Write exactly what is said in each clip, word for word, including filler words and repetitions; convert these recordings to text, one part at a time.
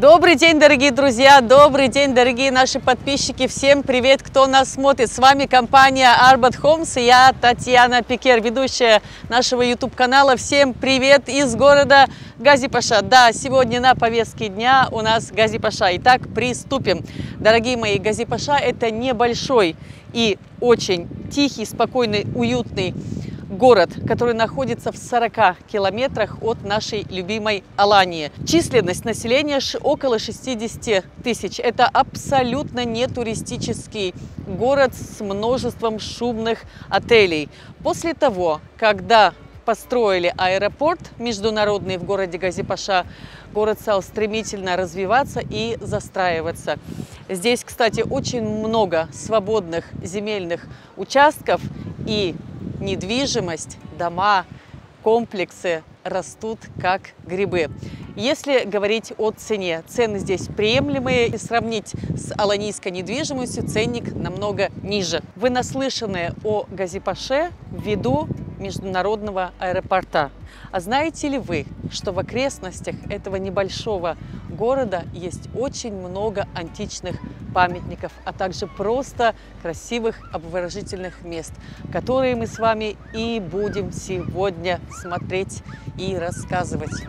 Добрый день, дорогие друзья, добрый день, дорогие наши подписчики. Всем привет, кто нас смотрит. С вами компания Arbat Homes и я, Татьяна Пекер, ведущая нашего YouTube-канала. Всем привет из города Гази-Паша. Да, сегодня на повестке дня у нас Гази-Паша. Итак, приступим. Дорогие мои, Гази-Паша – это небольшой и очень тихий, спокойный, уютный город, который находится в сорока километрах от нашей любимой Алании. Численность населения около шестидесяти тысяч. Это абсолютно не туристический город с множеством шумных отелей. После того, когда построили аэропорт международный в городе Гази-Паша, город стал стремительно развиваться и застраиваться. Здесь, кстати, очень много свободных земельных участков, и недвижимость, дома, комплексы растут как грибы. Если говорить о цене, цены здесь приемлемые, и сравнить с аланийской недвижимостью ценник намного ниже. Вы наслышаны о Гази-Паше ввиду международного аэропорта. А знаете ли вы, что в окрестностях этого небольшого города есть очень много античных памятников, а также просто красивых обворожительных мест, которые мы с вами и будем сегодня смотреть и рассказывать.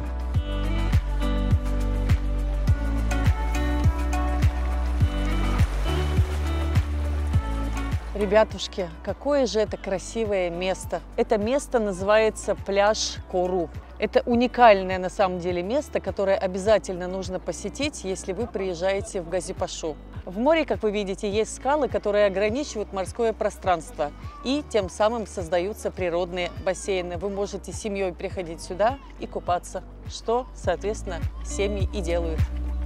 Ребятушки, какое же это красивое место! Это место называется пляж Кору. Это уникальное на самом деле место, которое обязательно нужно посетить, если вы приезжаете в Гази-Пашу. В море, как вы видите, есть скалы, которые ограничивают морское пространство, и тем самым создаются природные бассейны. Вы можете с семьей приходить сюда и купаться, что, соответственно, семьи и делают.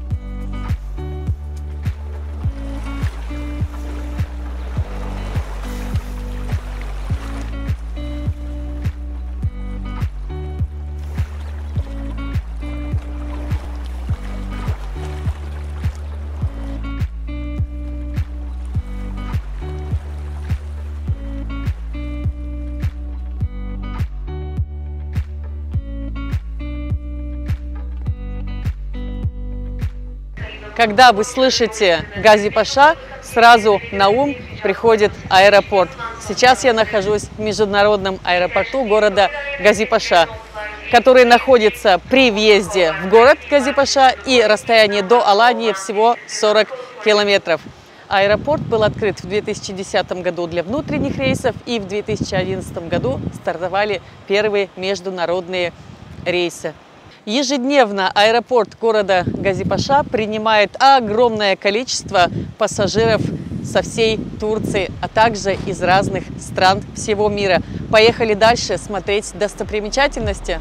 Когда вы слышите Гази-Паша, сразу на ум приходит аэропорт. Сейчас я нахожусь в международном аэропорту города Гази-Паша, который находится при въезде в город Гази-Паша, и расстояние до Алании всего сорок километров. Аэропорт был открыт в две тысячи десятом году для внутренних рейсов, и в две тысячи одиннадцатом году стартовали первые международные рейсы. Ежедневно аэропорт города Гази-Паша принимает огромное количество пассажиров со всей Турции, а также из разных стран всего мира. Поехали дальше смотреть достопримечательности.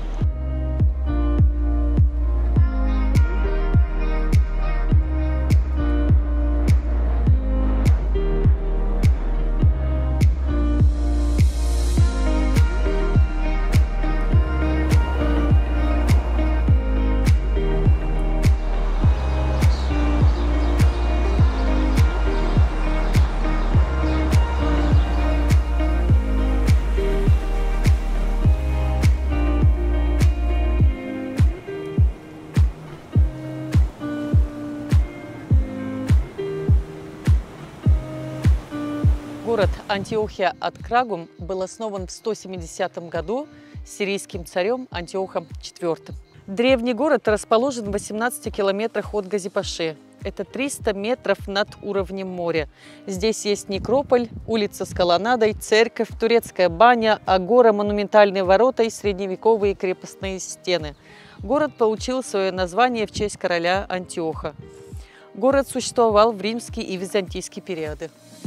Город Антиохия ад Крагум был основан в сто семидесятом году сирийским царем Антиохом четвёртым. Древний город расположен в восемнадцати километрах от Гази-Паши. Это триста метров над уровнем моря. Здесь есть некрополь, улица с колоннадой, церковь, турецкая баня, агора, монументальные ворота и средневековые крепостные стены. Город получил свое название в честь короля Антиоха. Город существовал в римский и византийский периоды.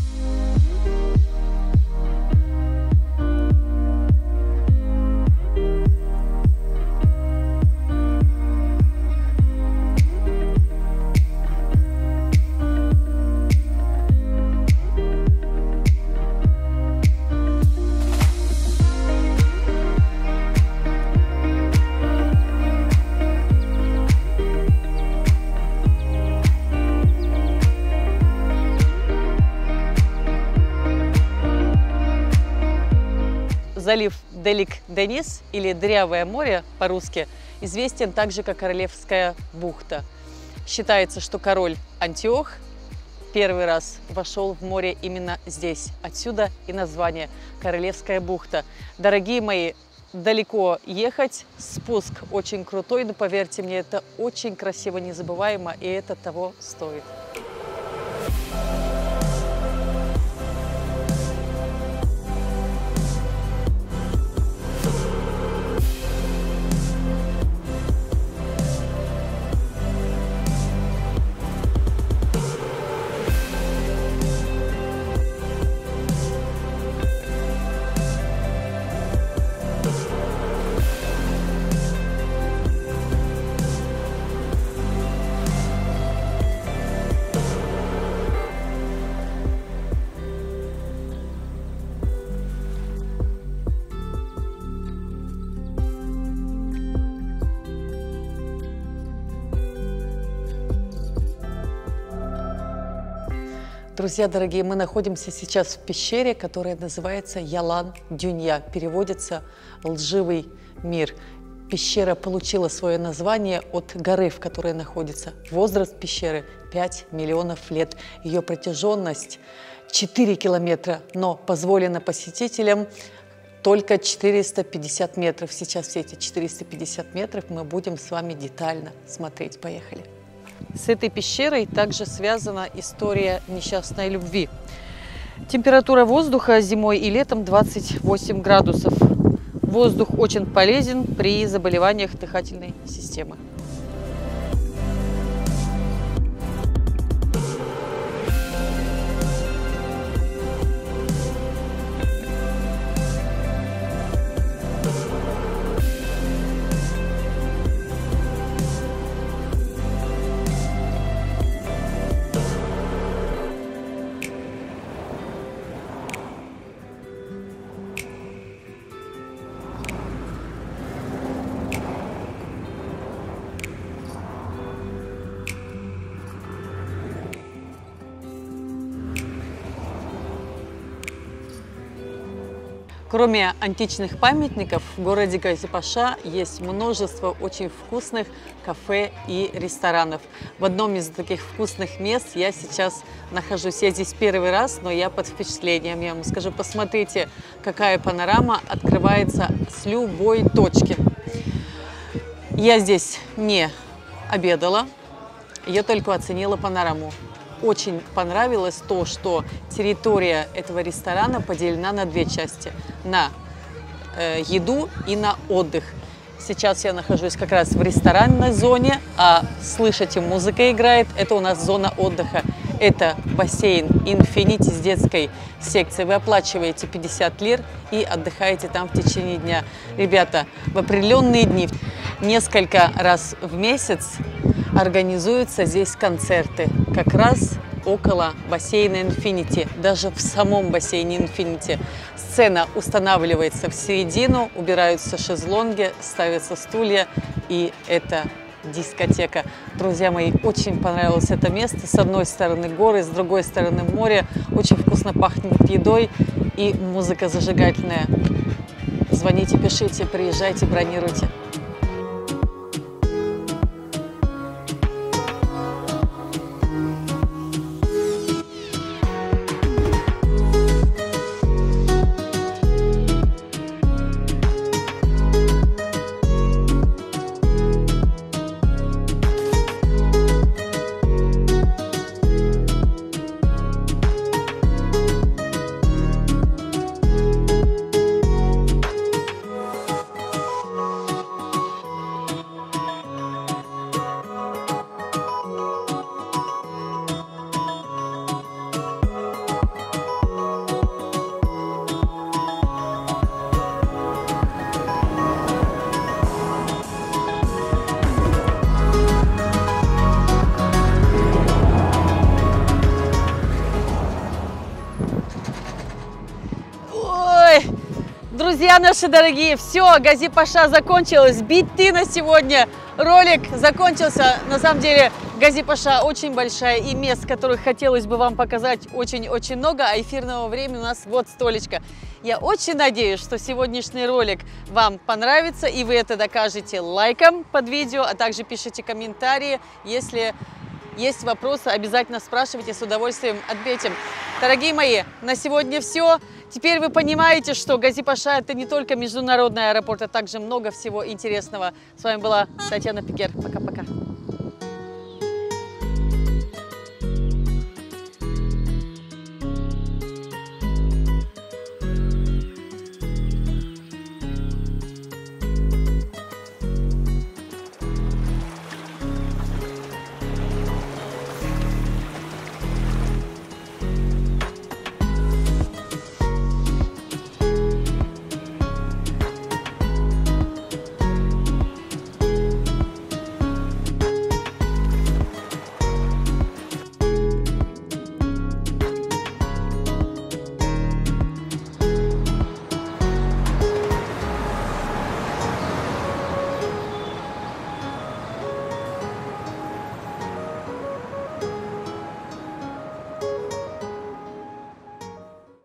Залив Делик-Денис, или Дырявое море по-русски, известен также как Королевская бухта. Считается, что король Антиох первый раз вошел в море именно здесь. Отсюда и название Королевская бухта. Дорогие мои, далеко ехать, спуск очень крутой, но поверьте мне, это очень красиво, незабываемо, и это того стоит. Друзья дорогие, мы находимся сейчас в пещере, которая называется Ялан-Дюнья, переводится «лживый мир». Пещера получила свое название от горы, в которой находится. Возраст пещеры пять миллионов лет. Ее протяженность четыре километра, но позволено посетителям только четыреста пятьдесят метров. Сейчас все эти четыреста пятьдесят метров мы будем с вами детально смотреть. Поехали! С этой пещерой также связана история несчастной любви. Температура воздуха зимой и летом двадцать восемь градусов. Воздух очень полезен при заболеваниях дыхательной системы. Кроме античных памятников, в городе Гази-Паша есть множество очень вкусных кафе и ресторанов. В одном из таких вкусных мест я сейчас нахожусь. Я здесь первый раз, но я под впечатлением. Я вам скажу, посмотрите, какая панорама открывается с любой точки. Я здесь не обедала, я только оценила панораму. Очень понравилось то, что территория этого ресторана поделена на две части. На э, еду и на отдых. Сейчас я нахожусь как раз в ресторанной зоне, а слышите, музыка играет. Это у нас зона отдыха. Это бассейн Infinity с детской секцией. Вы оплачиваете пятьдесят лир и отдыхаете там в течение дня. Ребята, в определенные дни, несколько раз в месяц, организуются здесь концерты как раз около бассейна Infinity. Даже в самом бассейне Infinity сцена устанавливается в середину, убираются шезлонги, ставятся стулья, и это дискотека. Друзья мои, очень понравилось это место. С одной стороны горы, с другой стороны море. Очень вкусно пахнет едой и музыка зажигательная. Звоните, пишите, приезжайте, бронируйте. Друзья наши дорогие, все, Гази-Паша закончилась, битты на сегодня. Ролик закончился, на самом деле, Гази-Паша очень большая, и мест, которых хотелось бы вам показать, очень-очень много, а эфирного времени у нас вот столечко. Я очень надеюсь, что сегодняшний ролик вам понравится, и вы это докажете лайком под видео, а также пишите комментарии. Если есть вопросы, обязательно спрашивайте, с удовольствием ответим. Дорогие мои, на сегодня все. Теперь вы понимаете, что Гази-Паша это не только международный аэропорт, а также много всего интересного. С вами была Татьяна Пикер. Пока-пока.